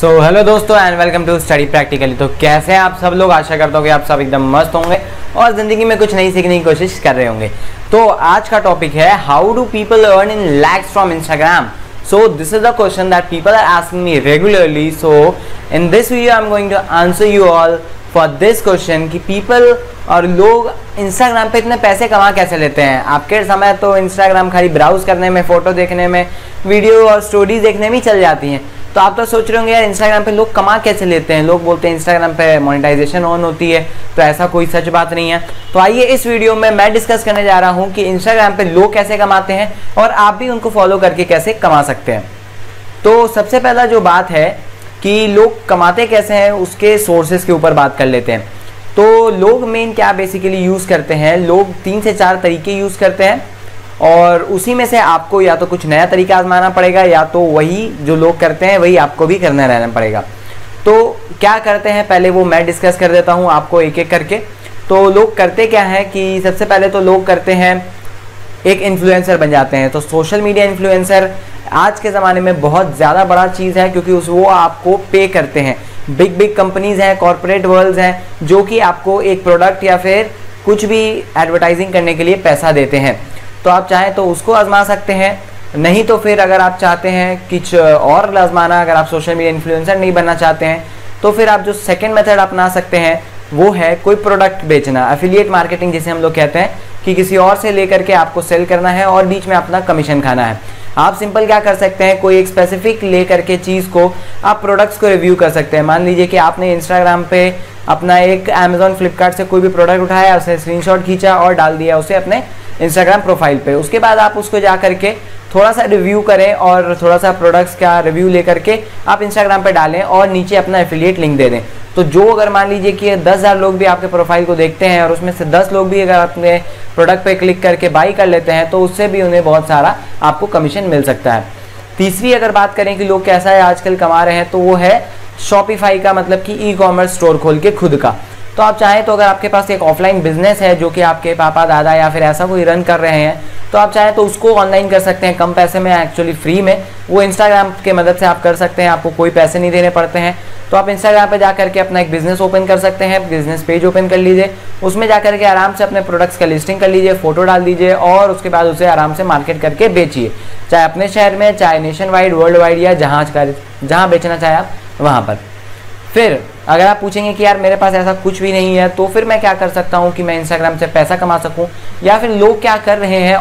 Hello दोस्तों and welcome to study practically. तो कैसे हैं आप सब लोग? आशा करता हूँ कि आप सब एकदम मस्त होंगे और ज़िंदगी में कुछ नई सीखने की कोशिश कर रहे होंगे। तो आज का टॉपिक है how do people earn in lakhs from Instagram. So this is the question that people are asking me regularly. So in this video I am going to answer you all for this question कि पीपल और लोग Instagram पे इतने पैसे कमा कैसे लेते हैं। आपके समय तो इंस्टाग्राम खाली ब्राउज करने में, फ़ोटो देखने में, वीडियो और स्टोरीज देखने में ही चल जाती हैं। तो आप तो सोच रहे होंगे यार इंस्टाग्राम पे लोग कमा कैसे लेते हैं। लोग बोलते हैं इंस्टाग्राम पे मोनेटाइजेशन ऑन होती है, तो ऐसा कोई सच बात नहीं है। तो आइए इस वीडियो में मैं डिस्कस करने जा रहा हूँ कि इंस्टाग्राम पे लोग कैसे कमाते हैं और आप भी उनको फॉलो करके कैसे कमा सकते हैं। तो सबसे पहला जो बात है कि लोग कमाते कैसे हैं, उसके सोर्सेज के ऊपर बात कर लेते हैं। तो लोग मेन क्या बेसिकली यूज़ करते हैं, लोग 3 से 4 तरीके यूज़ करते हैं और उसी में से आपको या तो कुछ नया तरीका आजमाना पड़ेगा या तो वही जो लोग करते हैं वही आपको भी करना रहना पड़ेगा। तो क्या करते हैं पहले वो मैं डिस्कस कर देता हूँ आपको एक एक करके। तो लोग करते क्या है कि सबसे पहले तो लोग करते हैं एक इन्फ्लुएंसर बन जाते हैं। तो सोशल मीडिया इन्फ्लुएंसर आज के ज़माने में बहुत ज़्यादा बड़ा चीज़ है, क्योंकि वो आपको पे करते हैं। बिग बिग कंपनीज़ हैं, कॉरपोरेट वर्ल्ड्स हैं जो कि आपको एक प्रोडक्ट या फिर कुछ भी एडवर्टाइजिंग करने के लिए पैसा देते हैं। तो आप चाहें तो उसको आजमा सकते हैं, नहीं तो फिर अगर आप चाहते हैं कुछ और आजमाना, अगर आप सोशल मीडिया इन्फ्लुएंसर नहीं बनना चाहते हैं तो फिर आप जो सेकंड मेथड अपना सकते हैं वो है कोई प्रोडक्ट बेचना, एफिलिएट मार्केटिंग जिसे हम लोग कहते हैं कि किसी और से लेकर के आपको सेल करना है और बीच में अपना कमीशन खाना है। आप सिंपल क्या कर सकते हैं, कोई एक स्पेसिफिक ले करके चीज़ को आप प्रोडक्ट्स को रिव्यू कर सकते हैं। मान लीजिए कि आपने इंस्टाग्राम पे अपना एक अमेजोन फ्लिपकार्ट से कोई भी प्रोडक्ट उठाया, उसे स्क्रीनशॉट खींचा और डाल दिया उसे अपने इंस्टाग्राम प्रोफाइल पे। उसके बाद आप उसको जा करके थोड़ा सा रिव्यू करें और थोड़ा सा प्रोडक्ट्स का रिव्यू ले करके आप इंस्टाग्राम पे डालें और नीचे अपना एफिलिएट लिंक दे दें। तो जो अगर मान लीजिए कि 10,000 लोग भी आपके प्रोफाइल को देखते हैं और उसमें से 10 लोग भी अगर अपने प्रोडक्ट पे क्लिक करके बाई कर लेते हैं तो उससे भी उन्हें बहुत सारा आपको कमीशन मिल सकता है। तीसरी अगर बात करें कि लोग कैसा है आजकल कमा रहे हैं, तो वो है शॉपिफाई का, मतलब कि ई कॉमर्स स्टोर खोल के खुद का। तो आप चाहें तो अगर आपके पास एक ऑफलाइन बिजनेस है जो कि आपके पापा दादा या फिर ऐसा कोई रन कर रहे हैं, तो आप चाहें तो उसको ऑनलाइन कर सकते हैं कम पैसे में, एक्चुअली फ्री में। वो इंस्टाग्राम के मदद से आप कर सकते हैं, आपको कोई पैसे नहीं देने पड़ते हैं। तो आप इंस्टाग्राम पे जा करके अपना एक बिजनेस ओपन कर सकते हैं, बिजनेस पेज ओपन कर लीजिए, उसमें जा करके आराम से अपने प्रोडक्ट्स का लिस्टिंग कर लीजिए, फोटो डाल दीजिए और उसके बाद उसे आराम से मार्केट करके बेचिए, चाहे अपने शहर में, चाहे नेशन वाइड, वर्ल्ड वाइड या जहाँ बेचना चाहे आप वहाँ पर। फिर अगर आप पूछेंगे कि यार मेरे पास ऐसा कुछ भी नहीं है तो फिर मैं क्या कर सकता हूँ कि मैं इंस्टाग्राम से पैसा कमा सकूँ, या फिर लोग क्या कर रहे हैं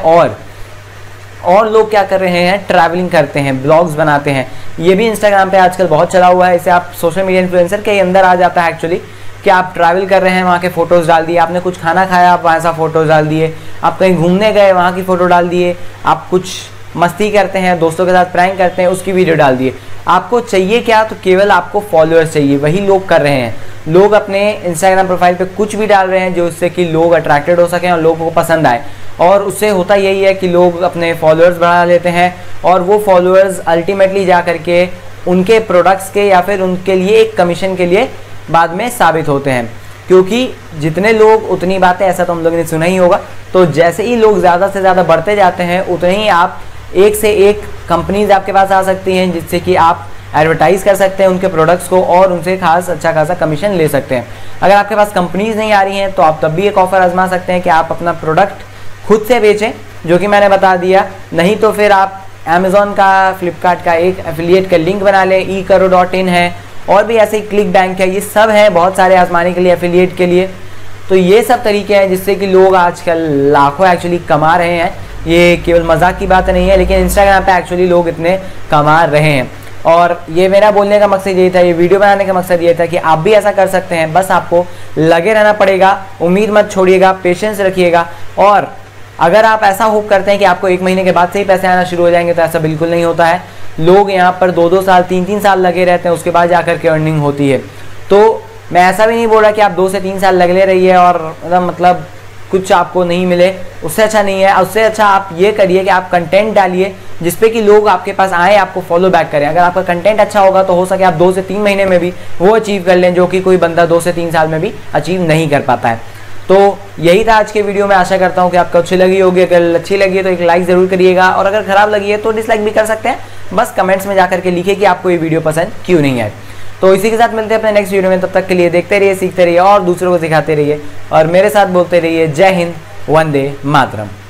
और लोग क्या कर रहे हैं, ट्रैवलिंग करते हैं, ब्लॉग्स बनाते हैं। ये भी इंस्टाग्राम पे आजकल बहुत चला हुआ है। इसे आप सोशल मीडिया इन्फ्लुएंसर के अंदर आ जाता है एक्चुअली, कि आप ट्रैवल कर रहे हैं, वहाँ के फ़ोटोज़ डाल दिए, आपने कुछ खाना खाया आप वहाँ सा फ़ोटोज़ डाल दिए, आप कहीं घूमने गए वहाँ की फ़ोटो डाल दिए, आप कुछ मस्ती करते हैं, दोस्तों के साथ प्रैंक करते हैं, उसकी वीडियो डाल दिए। आपको चाहिए क्या, तो केवल आपको फॉलोअर्स चाहिए। वही लोग कर रहे हैं। लोग अपने इंस्टाग्राम प्रोफाइल पे कुछ भी डाल रहे हैं जो इससे कि लोग अट्रैक्टेड हो सकें और लोगों को पसंद आए, और उससे होता यही है कि लोग अपने फॉलोअर्स बढ़ा लेते हैं और वो फॉलोअर्स अल्टीमेटली जा करके उनके प्रोडक्ट्स के या फिर उनके लिए एक कमीशन के लिए बाद में साबित होते हैं। क्योंकि जितने लोग उतनी बातें, ऐसा तो हम लोगों ने सुना ही होगा। तो जैसे ही लोग ज़्यादा से ज़्यादा बढ़ते जाते हैं उतने ही आप एक से एक कंपनीज आपके पास आ सकती हैं जिससे कि आप एडवर्टाइज़ कर सकते हैं उनके प्रोडक्ट्स को और उनसे अच्छा खासा कमीशन ले सकते हैं। अगर आपके पास कंपनीज नहीं आ रही हैं तो आप तब भी एक ऑफ़र आजमा सकते हैं कि आप अपना प्रोडक्ट खुद से बेचें, जो कि मैंने बता दिया। नहीं तो फिर आप अमेज़ॉन का, फ्लिपकार्ट का एक एफिलिएट का लिंक बना लें, ecaro.in है और भी ऐसे ही क्लिक बैंक है, ये सब हैं बहुत सारे आजमाने के लिए, एफिलिएट के लिए। तो ये सब तरीके हैं जिससे कि लोग आजकल लाखों एक्चुअली कमा रहे हैं। ये केवल मजाक की बात नहीं है, लेकिन इंस्टाग्राम पे एक्चुअली लोग इतने कमा रहे हैं। और ये मेरा बोलने का मकसद यही था, ये वीडियो बनाने का मकसद ये था कि आप भी ऐसा कर सकते हैं। बस आपको लगे रहना पड़ेगा, उम्मीद मत छोड़िएगा, पेशेंस रखिएगा। और अगर आप ऐसा होप करते हैं कि आपको 1 महीने के बाद से ही पैसे आना शुरू हो जाएंगे, तो ऐसा बिल्कुल नहीं होता है। लोग यहाँ पर 2-2 साल, 3-3 साल लगे रहते हैं, उसके बाद जाकर के अर्निंग होती है। तो मैं ऐसा भी नहीं बोल रहा कि आप 2 से 3 साल लगले रहिए और मतलब कुछ आपको नहीं मिले, उससे अच्छा नहीं है। उससे अच्छा आप ये करिए कि आप कंटेंट डालिए जिसपे कि लोग आपके पास आए, आपको फॉलो बैक करें। अगर आपका कंटेंट अच्छा होगा तो हो सके आप 2 से 3 महीने में भी वो अचीव कर लें, जो कि कोई बंदा 2 से 3 साल में भी अचीव नहीं कर पाता है। तो यही था आज के वीडियो में। आशा करता हूँ कि आपको अच्छी लगी होगी। अगर अच्छी लगी है तो एक लाइक ज़रूर करिएगा, और अगर ख़राब लगी है तो डिसलाइक भी कर सकते हैं। बस कमेंट्स में जाकर के लिखिए कि आपको ये वीडियो पसंद क्यों नहीं है। तो इसी के साथ मिलते हैं अपने नेक्स्ट वीडियो में, तब तक के लिए देखते रहिए, सीखते रहिए और दूसरों को सिखाते रहिए और मेरे साथ बोलते रहिए जय हिंद, वंदे मातरम।